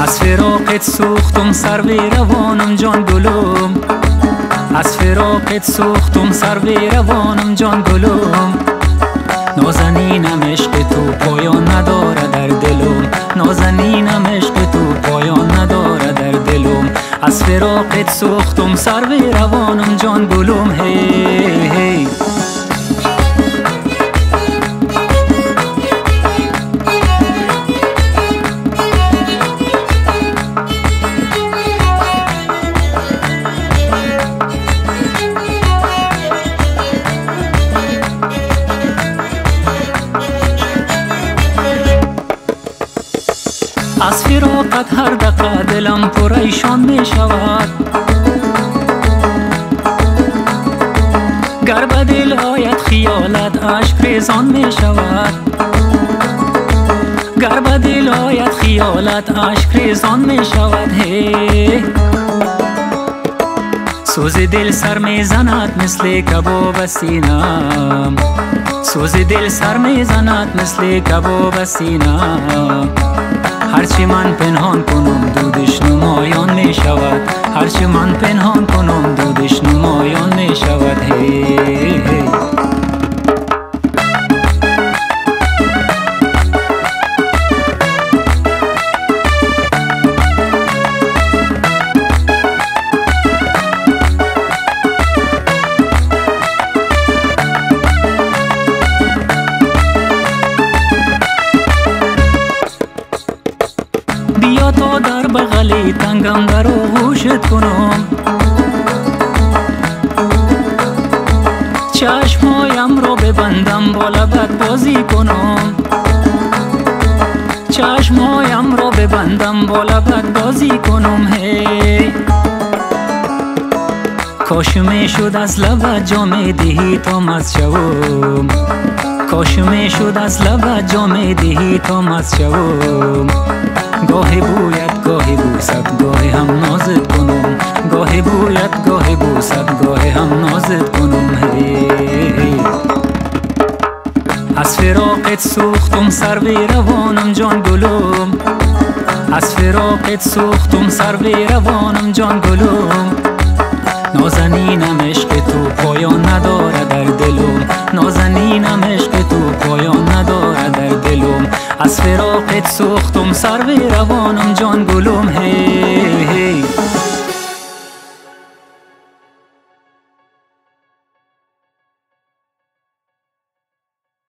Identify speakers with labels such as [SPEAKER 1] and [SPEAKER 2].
[SPEAKER 1] از فراقت سوختم سر و روانم جان گلوم، از فراقت سوختم سر و روانم جان گلوم. نازنینم عشق تو پایان نداره در دلم، نازنینم عشق تو پایان نداره در دلم. از فراقت سوختم سر و روانم جان گلوم. هی هی از فراقت هر دقیقه دلم پریشان می شود، گر به دل آید خیالت اشک ریزان می شود، گر به دل آید خیالت اشک ریزان می شود. هی سوز دل سر می زند مثل کباب سینم، سوز دل سر می زند مثل کباب سینم. هرچی من پنهان کنم دودش نمایان می شود، هرچی من پنهان کنم دودش نمایان می شود. هی هی بیا تا در بغلی تنگم در آغوشت کنم، چشمایم رو ببندم با لبت بازی کنم، چشمایم رو ببندم با لبت بازی کنم. هی کاش می شد از لبت جام دهی تا مست شوم، کاش می شد از لبت جام دهی تا مست شوم. گاهی بوید گاهی بوسد گاهی هم نازت کنم، گاهی بوید گاهی بوسد گاهی هم نازت کنم. هی از فراقت سوختم سر و روانم جان گلوم، از فراقت سوختم سر و روانم جان گلوم. نازنینم عشق تو پایان نداره در دلم، نازنینم عشق تو پایان نداره در دلم. از فراقت سوختم سر و روانم جان گلوم.